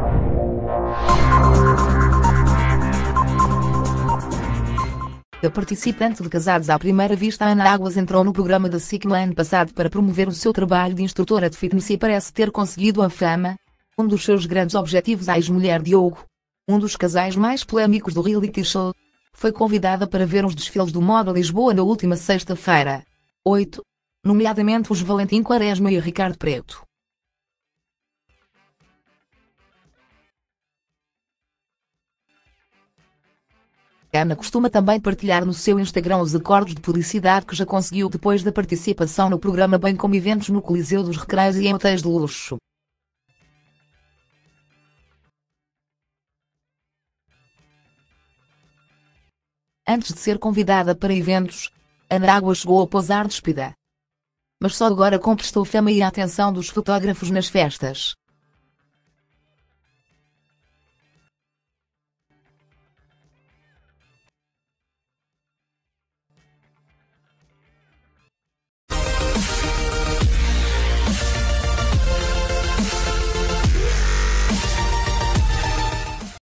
A participante de Casados à Primeira Vista, Ana Águas, entrou no programa da SIC no ano passado para promover o seu trabalho de instrutora de fitness e parece ter conseguido a fama. Um dos seus grandes objetivos, a ex-mulher Diogo, um dos casais mais polêmicos do reality show, foi convidada para ver os desfiles do Moda Lisboa na última sexta-feira, 8, nomeadamente os Valentim Quaresma e Ricardo Preto. Ana costuma também partilhar no seu Instagram os acordos de publicidade que já conseguiu depois da participação no programa, bem como eventos no Coliseu dos Recreios e em hotéis de luxo. Antes de ser convidada para eventos, Ana Águas chegou a posar despida. Mas só agora conquistou a fama e a atenção dos fotógrafos nas festas.